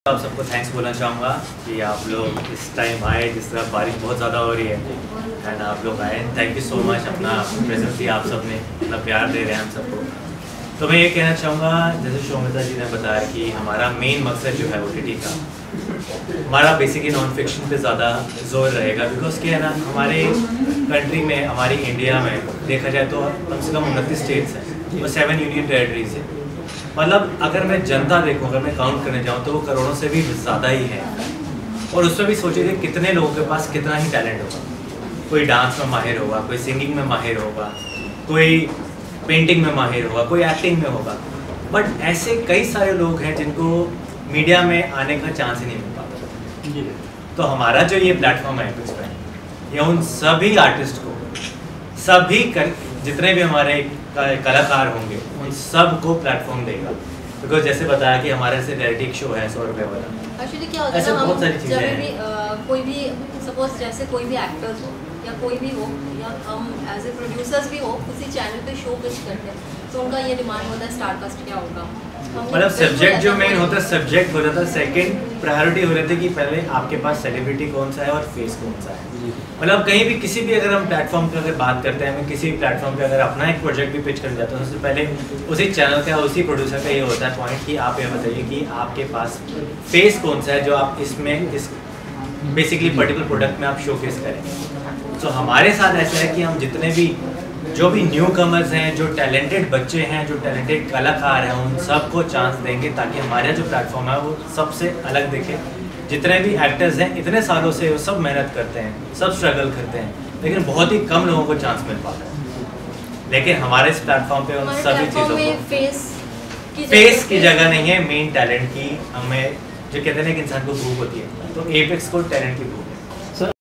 आप सबको थैंक्स बोलना चाहूँगा कि आप लोग इस टाइम आए जिस तरह बारिश बहुत ज़्यादा हो रही है एंड आप लोग आए। थैंक यू सो मच, अपना प्रेजेंस दिया आप सब ने, अपना प्यार दे रहे हैं हम सबको। तो मैं ये कहना चाहूँगा, जैसे शोमिता जी ने बताया कि हमारा मेन मकसद जो है OTT का, हमारा बेसिकली नॉन फिक्शन पे ज़्यादा जोर रहेगा। बिकॉज क्या है ना, हमारे कंट्री में, हमारी इंडिया में देखा जाए तो कम से कम 29 स्टेट्स हैं और 7 यूनियन टेरेटरीज हैं। मतलब अगर मैं जनता देखूँ, अगर मैं काउंट करने जाऊँ तो वो करोड़ों से भी ज़्यादा ही है। और उसमें भी सोचिए कितने लोगों के पास कितना ही टैलेंट होगा। कोई डांस में माहिर होगा, कोई सिंगिंग में माहिर होगा, कोई पेंटिंग में माहिर होगा, कोई एक्टिंग में होगा। बट ऐसे कई सारे लोग हैं जिनको मीडिया में आने का चांस ही नहीं मिल पाता। तो हमारा जो ये प्लेटफॉर्म है कुछ पे, ये उन सभी आर्टिस्ट को, सभी जितने भी हमारे कलाकार होंगे उन सब को प्लेटफॉर्म देगा। बिकॉज जैसे बताया कि हमारे से रियलिटी शो है 100 रुपये वाला। एक्चुअली क्या होता है ना, हम जब भी कोई भी सपोज जैसे कोई भी एक्टर्स हो या कोई भी हो, या हम एज ए प्रोड्यूसर्स भी हो, उसी चैनल पे शो पिच करते हैं तो उनका ये डिमांड होता है स्टारकास्ट क्या होगा। मतलब सब्जेक्ट जो मेन होता है, सब्जेक्ट हो जाता है सेकंड, प्रायोरिटी हो जाती है कि पहले आपके पास सेलिब्रिटी कौन सा है और फेस कौन सा है। मतलब कहीं भी किसी भी अगर हम प्लेटफॉर्म पे अगर बात करते हैं, हमें किसी भी प्लेटफॉर्म पे अगर अपना एक प्रोजेक्ट भी पिच करने जाते हैं, सबसे पहले उसी चैनल का, उसी प्रोड्यूसर का ये होता है पॉइंट कि आप ये बताइए कि आपके पास फेस कौन सा है जो आप इसमें इस बेसिकली पर्टिकुलर प्रोडक्ट में आप शोकेस करें। तो हमारे साथ ऐसा है कि हम जितने भी जो भी न्यू कमर्स हैं, जो टैलेंटेड बच्चे हैं, जो टैलेंटेड कलाकार हैं, उन सबको चांस देंगे ताकि हमारा जो प्लेटफॉर्म है वो सबसे अलग दिखे। जितने भी एक्टर्स हैं इतने सालों से वो सब मेहनत करते हैं, सब स्ट्रगल करते हैं, लेकिन बहुत ही कम लोगों को चांस मिल पाता है। लेकिन हमारे इस प्लेटफॉर्म पे उन सभी चीज़ों को फेस की जगह नहीं है, मेन टैलेंट की। हमें जो कहते हैं ना कि इंसान को भूख होती है, तो एपेक्स को टैलेंट की भूख है।